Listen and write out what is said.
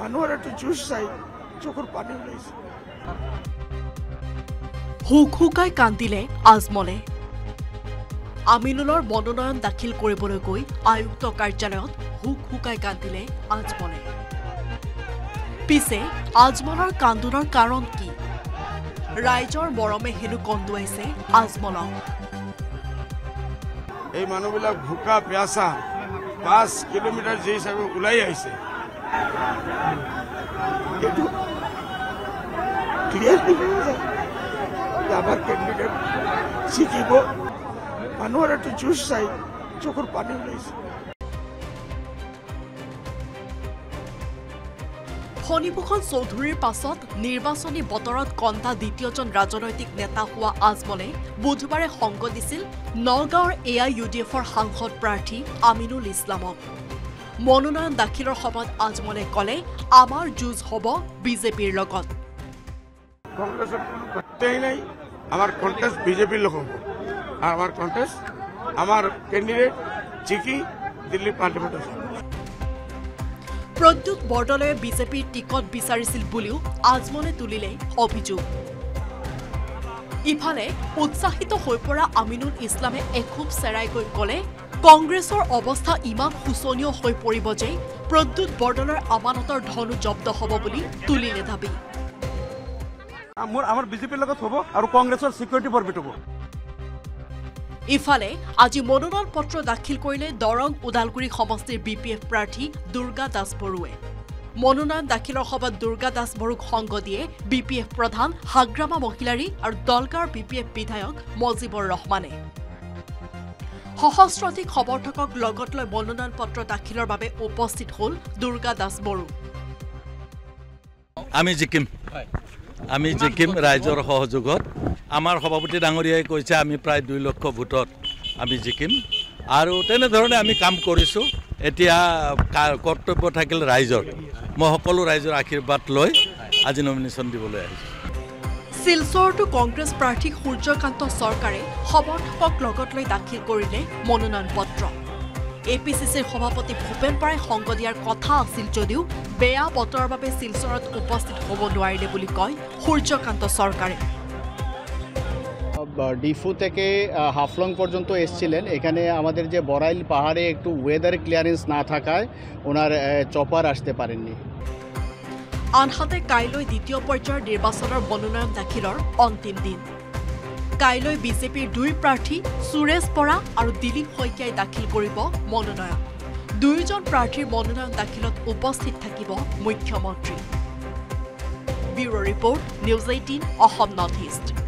মানুহৰ একটু জুস চাই চকুৰ পানী ওলাইছে হুক হুকাই কান্দিলে আজমলে আমিনুলৰ মনোনয়ন দাখিল কৰিবলৈ গৈ আয়ুক্ত কাৰ্যালয়ত হুক হুকাই কান্দিলে আজমলে পিছে আজমলৰ কান্দোনৰ কাৰণ কি ৰাইজৰ মৰমে হেনু কন্দুৱাইছে আজমলক এই মানুহবিলাক ভুকা পিয়াসা 5 কিলোমিটাৰ যে হিচাপে ওলাই আহিছে কিন্তু ক্লিয়াৰলি আমাৰ কেণ্ডিডেট জিকিব মানুহৰ একটু জুস চাই চকুৰ পানী ওলাইছে ফণীভূষণ চৌধুৰীৰ পাছত নিৰ্বাচনী বতৰত কন্দা দ্বিতীয়জন ৰাজনৈতিক নেতা হোৱা আজমলে বুধবাৰে সংগ দিছিল নগাঁৱৰ AIUDFৰ সাংসদ প্ৰাৰ্থী আমিনুল ইছলামক মনোনয়ন দাখিলৰ সময়ত আজমলে কলে আমাৰ যুঁজ হ'ব বিজেপিৰ লগত কংগ্ৰেছৰ কোনো পাত্তাই নাই আমাৰ কণ্টেষ্ট বিজেপিৰ লগত হ'ব আর আমার কন্টেস্ট আমার ক্যান্ডিডেট জিকি দিল্লি পার্লামেন্ট আছে প্ৰদ্যুৎ বৰদলৈয়ে বিজেপিৰ টিকট বিচাৰিছিল বুলিও আজমলে তুলিলে অভিযোগ ইফালে উৎসাহিত হৈ পৰা আমিনুল ইছলামে এখুব চেৰাই গৈ কলে কংগ্ৰেছৰ অৱস্থা ইমান শোচনীয় হৈ পৰিব যে প্ৰদ্যুৎ বৰদলৈৰ আমানতৰ ধনো জব্দ হ'ব বুলি তুলিলে দাবী আমাৰ বিজেপিৰ লগত হ'ব আৰু কংগ্ৰেছৰ সিকিউৰিটি ফৰবিট হ'ব ইফালে আজি মনোনয়ন পত্ৰ দাখিল কৰিলে দৰং উদালগুৰি সমষ্টিৰ BPF প্ৰাৰ্থী দুৰ্গা দাস বৰুৱে মনোনয়ন দাখিলৰ সময়ত দুৰ্গা দাস বৰুক সংগ দিয়ে BPF প্ৰধান হাগ্ৰামা মহিলাৰী আৰু দলগাঁৱৰ BPF বিধায়ক মজিবুৰ ৰহমানে সহস্ৰাধিক সমৰ্থকক লগত লৈ মনোনয়ন পত্ৰ দাখিলৰ বাবে উপস্থিত হ'ল দুৰ্গা দাস বৰু আমি জিকিম ৰাইজৰ সহযোগত আমাৰ সভাপতি ডাঙৰীয়াই কৈছে আমি প্ৰায় 2 লক্ষ ভোটত আমি জিকিম আৰু তেনে ধৰণে আমি কাম কৰিছো এতিয়া কৰ্তব্য থাকিল ৰাইজৰ মই সকলো ৰাইজৰ আশীৰ্বাদ লৈ আজি নমিনেশ্যন দিবলৈ আহিছো শিলচৰতো কংগ্ৰেছ প্ৰাৰ্থী সূৰ্যকান্ত চৰকাৰে সমৰ্থকক লগত লৈ দাখিল কৰিলে মনোনয়ন পত্ৰ APCCৰ সভাপতি ভূপেন বৰাই সংগ দিয়াৰ কথা আছিল যদিও বেয়া বতৰৰ বাবে শিলচৰত উপস্থিত হ'ব নোৱাৰিলে বুলি কয় সূৰ্যকান্ত চৰকাৰে ডিফু থেকে হাফলং পর্যন্ত এসেছিলেন এখানে আমাদের যে বড়াইল পাহাড়ে একটু ওয়েদার ক্লিয়ারেন্স না থাকায় ওনার চপার আসতে পারেননি আনহাতে কাইলৈ দ্বিতীয় পৰ্যায়ৰ নিৰ্বাচনৰ মনোনয়ন দাখিলৰ অন্তিম দিন কাইলৈ বিজেপিৰ 2 প্ৰাৰ্থী সুৰেশ বৰা আৰু দিলীপ শইকীয়াই দাখিল কৰিব মনোনয়ন 2জন প্ৰাৰ্থীৰ মনোনয়ন দাখিলত উপস্থিত থাকিব মুখ্যমন্ত্ৰী bureau report news 18 Assam north east